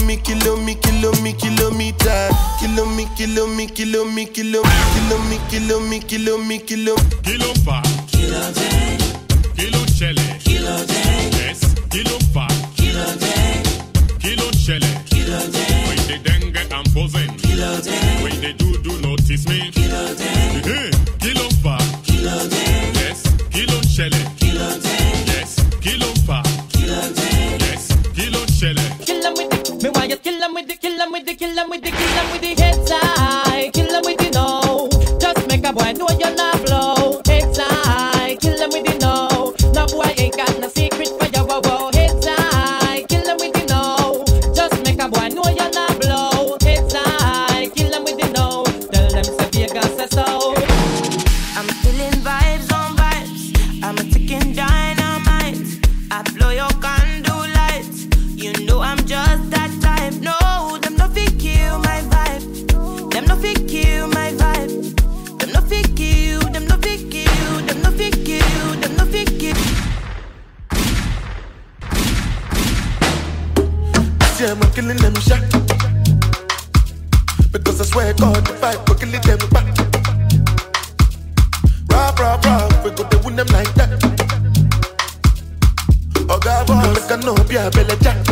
kilometer. Kilofa, Kilode, Kilocele, Kilode, yes, Kilofa, Kilode, Kilocele, Kilode, when they dengue and posing, Kilode, when they do notice me, Kilode, Kilofa, Kilode, yes, Kilocele, Kilode, yes, Kilofa, Kilode, yes, Kilocele. Kill 'em with the, me why you kill 'em with the, kill 'em with the, kill 'em with the, kill 'em with the head tie, kill 'em with the no. Just make a boy know you're not blow. Head tie, kill 'em with the no. No boy ain't got no secret for your wow. Head tie, kill 'em with the no. Just make a boy know you're not blow. Head tie, kill 'em with the no. Tell them say Vegas say so. I'm feeling vibes on vibes. I'm a ticking dynamite. I blow your candle lights. You know I'm just that type. No, them no fit kill my vibe. Them no fit kill my vibe. Them no fit kill. Them no fit kill. Them no fit kill. Them no fit kill. See, I'm killing them shot. Because I swear God, the fight, we're killing them back. Rob, we go to win them like that. Oh God, boy, make a no be a belly jack.